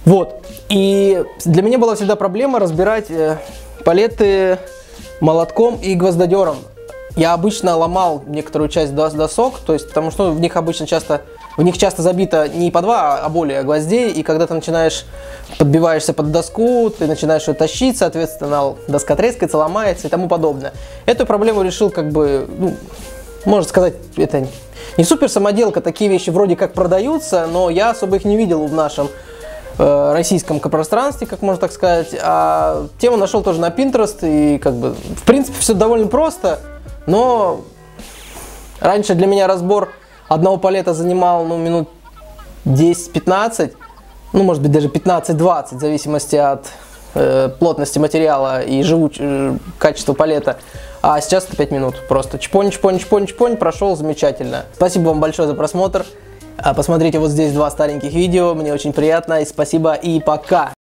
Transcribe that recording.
Вот. И для меня была всегда проблема разбирать палеты молотком и гвоздодером. Я обычно ломал некоторую часть досок, то есть, потому что в них часто забито не по 2, а более гвоздей, и когда ты подбиваешься под доску, ты начинаешь ее тащить, соответственно, доска трескается, ломается и тому подобное. Эту проблему решил, можно сказать, это не супер самоделка, такие вещи вроде как продаются, но я особо их не видел в нашем российском пространстве, как можно так сказать. А тему нашел тоже на Pinterest, и в принципе все довольно просто. Но раньше для меня разбор одного палета занимал минут 10-15, может быть даже 15-20, в зависимости от плотности материала и качества палета. А сейчас это 5 минут. Просто чпонь, прошел замечательно. Спасибо вам большое за просмотр. Посмотрите вот здесь 2 стареньких видео, мне очень приятно. И спасибо, и пока!